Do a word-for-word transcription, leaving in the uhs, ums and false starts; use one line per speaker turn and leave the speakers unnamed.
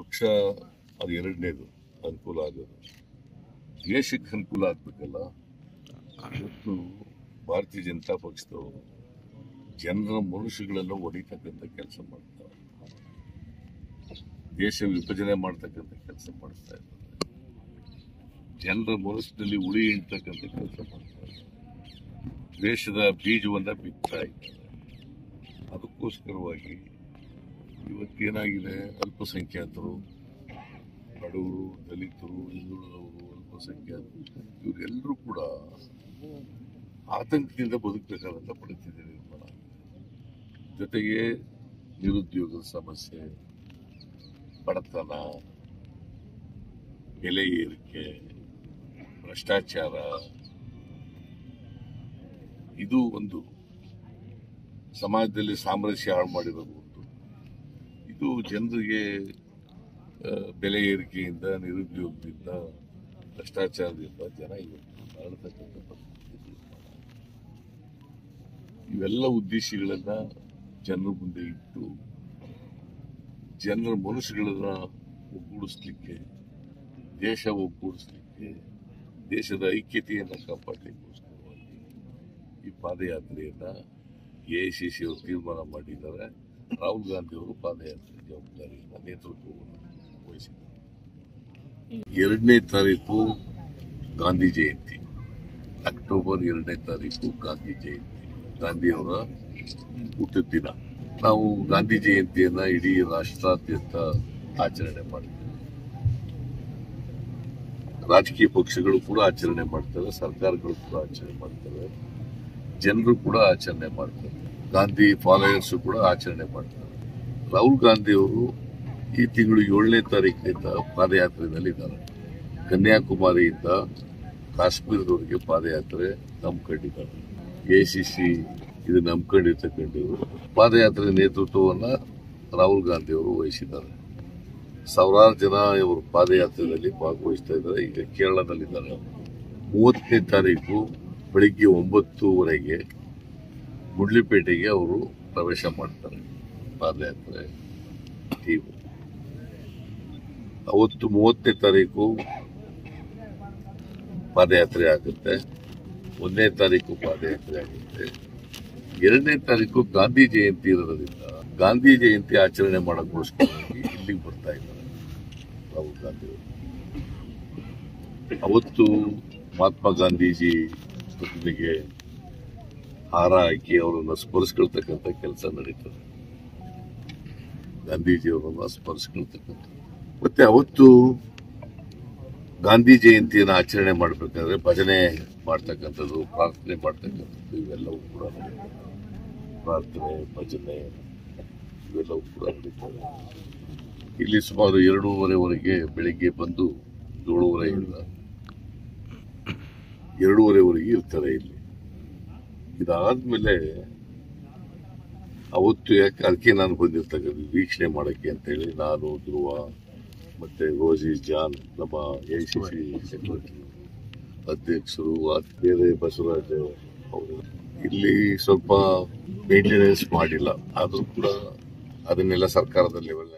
ಪಕ್ಷ ಅದು ಎರಡನೇದು ಅನುಕೂಲ ಆಗೋದು. ದೇಶಕ್ಕೆ ಅನುಕೂಲ ಆಗ್ಬೇಕಲ್ಲ. ಇವತ್ತು ಭಾರತೀಯ ಜನತಾ ಪಕ್ಷದವರು ಜನರ ಮನುಷ್ಯಗಳೆಲ್ಲ ಹೊಡಿತಕ್ಕಂಥ ಕೆಲಸ ಮಾಡ್ತಾರೆ, ದೇಶ ವಿಭಜನೆ ಮಾಡ್ತಕ್ಕಂಥ ಕೆಲಸ ಮಾಡ್ತಾ ಇದ್ದಾರೆ, ಜನರ ಮನಸ್ಸಿನಲ್ಲಿ ಉಳಿ ಇಡ್ತಕ್ಕಂಥ ಕೆಲಸ ಮಾಡ್ತಾರೆ, ದೇಶದ ಬೀಜವನ್ನ ಬಿತ್ತಾ ಇದ್ದಾರೆ. ಅದಕ್ಕೋಸ್ಕರವಾಗಿ ಇವತ್ತೇನಾಗಿದೆ, ಅಲ್ಪಸಂಖ್ಯಾತರು, ಬಡವರು, ದಲಿತರು, ಹಿಂದುಳಿದವರು, ಅಲ್ಪಸಂಖ್ಯಾತರು ಇವರೆಲ್ಲರೂ ಕೂಡ ಆತಂಕದಿಂದ ಬದುಕಬೇಕಾದಂತ ಪರಿಸ್ಥಿತಿ ನಿರ್ಮಾಣ ಆಗಿದೆ. ಜೊತೆಗೆ ನಿರುದ್ಯೋಗದ ಸಮಸ್ಯೆ, ಬಡತನ, ಬೆಲೆ ಏರಿಕೆ, ಭ್ರಷ್ಟಾಚಾರ, ಇದು ಒಂದು ಸಮಾಜದಲ್ಲಿ ಸಾಮರಸ್ಯ ಹಾಳು ಮಾಡಿರೋದು ಒಂದು. ಇದು ಜನರಿಗೆ ಬೆಲೆ ಏರಿಕೆಯಿಂದ, ನಿರುದ್ಯೋಗದಿಂದ, ಭ್ರಷ್ಟಾಚಾರದಿಂದ ಜನ ಇವತ್ತು ನರಳತಕ್ಕಂಥ ಪರಿಸ್ಥಿತಿ. ಇವೆಲ್ಲ ಉದ್ದೇಶಗಳನ್ನ ಜನರ ಮುಂದೆ ಇಟ್ಟು ಜನರ ಮನಸ್ಸುಗಳನ್ನ ಒಗ್ಗೂಡಿಸ್ಲಿಕ್ಕೆ, ದೇಶ ಒಗ್ಗೂಡಿಸ್ಲಿಕ್ಕೆ, ದೇಶದ ಐಕ್ಯತೆಯನ್ನು ಕಾಪಾಡಲಿಕ್ಕೋಸ್ಕರವಾಗಿ ಈ ಪಾದಯಾತ್ರೆಯನ್ನ ಎಐಸಿಸಿ ಅವರು ತೀರ್ಮಾನ ಮಾಡಿದ್ದಾರೆ. ರಾಹುಲ್ ಗಾಂಧಿ ಅವರು ಪಾದಯಾತ್ರೆ ಜವಾಬ್ದಾರಿಯಿಂದ ನೇತೃತ್ವವನ್ನು ವಹಿಸಿದ್ದಾರೆ. ಎರಡನೇ ತಾರೀಕು ಗಾಂಧಿ ಜಯಂತಿ, ಅಕ್ಟೋಬರ್ ಎರಡನೇ ತಾರೀಕು ಗಾಂಧಿ ಜಯಂತಿ, ಗಾಂಧಿಯವರ ಹುಟ್ಟಿದ ದಿನ. ನಾವು ಗಾಂಧಿ ಜಯಂತಿಯನ್ನ ಇಡೀ ರಾಷ್ಟ್ರಾದ್ಯಂತ ಆಚರಣೆ ಮಾಡ್ತೇವೆ. ರಾಜಕೀಯ ಪಕ್ಷಗಳು ಕೂಡ ಆಚರಣೆ ಮಾಡ್ತವೆ, ಸರ್ಕಾರಗಳು ಕೂಡ ಆಚರಣೆ ಮಾಡ್ತವೆ, ಜನರು ಕೂಡ ಆಚರಣೆ ಮಾಡ್ತಾರೆ, ಗಾಂಧಿ ಫಾಲೋಯರ್ಸ್ ಕೂಡ ಆಚರಣೆ ಮಾಡ್ತಾರೆ. ರಾಹುಲ್ ಗಾಂಧಿ ಅವರು ಈ ತಿಂಗಳು ಏಳನೇ ತಾರೀಕಿನಿಂದ ಪಾದಯಾತ್ರೆಯಲ್ಲಿ ಇದ್ದಾರೆ. ಕನ್ಯಾಕುಮಾರಿಯಿಂದ ಕಾಶ್ಮೀರದವರೆಗೆ ಪಾದಯಾತ್ರೆ ನಂಬ್ಕೊಂಡಿದ್ದಾರೆ. ಎಐಸಿಸಿ ಇದು ನಂಬ್ಕೊಂಡಿರ್ತಕ್ಕಂಥ ಪಾದಯಾತ್ರೆ ನೇತೃತ್ವವನ್ನ ರಾಹುಲ್ ಗಾಂಧಿ ಅವರು ವಹಿಸಿದ್ದಾರೆ. ಸಾವಿರಾರು ಜನ ಇವರು ಪಾದಯಾತ್ರೆಯಲ್ಲಿ ಭಾಗವಹಿಸ್ತಾ ಇದ್ದಾರೆ. ಈಗ ಕೇರಳದಲ್ಲಿದ್ದಾರೆ. ಮೂವತ್ತನೇ ತಾರೀಕು ಬೆಳಿಗ್ಗೆ ಒಂಬತ್ತುವರೆಗೆ ಗುಡ್ಲಿಪೇಟೆಗೆ ಅವರು ಪ್ರವೇಶ ಮಾಡ್ತಾರೆ. ಪಾದಯಾತ್ರೆ ಟೀಮ್ ಅವತ್ತು ಮೂವತ್ತನೇ ತಾರೀಕು ಪಾದಯಾತ್ರೆ ಆಗುತ್ತೆ. ಒಂದನೇ ತಾರೀಕು ಪಾದಯಾತ್ರೆ ಆಗುತ್ತೆ. ಎರಡನೇ ತಾರೀಕು ಗಾಂಧಿ ಜಯಂತಿ ಇರೋದ್ರಿಂದ ಗಾಂಧಿ ಜಯಂತಿ ಆಚರಣೆ ಮಾಡೋಕ್ಕೋಸ್ಕರವಾಗಿ ಇಲ್ಲಿಗೆ ಬರ್ತಾ ಇದ್ದಾರೆ ರಾಹುಲ್ ಗಾಂಧಿ ಅವರು. ಅವತ್ತು ಮಹಾತ್ಮ ಗಾಂಧೀಜಿ ಪ್ರತಿಮೆಗೆ ಹಾರ ಹಾಕಿ ಅವರನ್ನು ಸ್ಮರಿಸ್ಕೊಳ್ತಕ್ಕಂಥ ಕೆಲಸ ನಡೀತದೆ. ಗಾಂಧೀಜಿಯವರನ್ನ ಸ್ಮರಿಸ್ಕೊಳ್ತಕ್ಕಂಥ ಮತ್ತೆ ಅವತ್ತು ಗಾಂಧಿ ಜಯಂತಿಯನ್ನು ಆಚರಣೆ ಮಾಡಬೇಕಾದ್ರೆ ಭಜನೆ ಮಾಡ್ತಕ್ಕಂಥದ್ದು, ಪ್ರಾರ್ಥನೆ ಮಾಡ್ತಕ್ಕಂಥದ್ದು ಇವೆಲ್ಲವೂ ಕೂಡ ನಡೀತದೆ. ಪ್ರಾರ್ಥನೆ, ಭಜನೆ ಇವೆಲ್ಲವೂ ಕೂಡ ನಡೀತದೆ. ಇಲ್ಲಿ ಸುಮಾರು ಎರಡೂವರೆವರೆಗೆ ಬೆಳಿಗ್ಗೆ ಬಂದು ಏಳುವರೆಯಿಂದ ಎರಡೂವರೆವರೆಗೆ ಇರ್ತಾರೆ ಇಲ್ಲಿ. ಇದಾದ್ಮೇಲೆ ಅವತ್ತು ಯಾಕೆ ಅದಕ್ಕೆ ನಾನು ಬಂದಿರ್ತಕ್ಕಂಥ ವೀಕ್ಷಣೆ ಮಾಡಕ್ಕೆ ಅಂತ ಹೇಳಿ ನಾನು, ಧ್ರುವ ಮತ್ತೆ ರೋಜಿ ಜಾನ್, ನಮ್ಮ ಎಐಸಿಸಿ ಸೆಕ್ರೆಟರಿ ಅಧ್ಯಕ್ಷರು, ಬೇರೆ ಬಸವರಾಜ್ ಅವರು ಇಲ್ಲಿ ಸ್ವಲ್ಪ ಮೇಂಟೆನೆನ್ಸ್ ಮಾಡಿಲ್ಲ. ಆದ್ರೂ ಕೂಡ ಅದನ್ನೆಲ್ಲ ಸರ್ಕಾರದ ಲೆವೆಲ್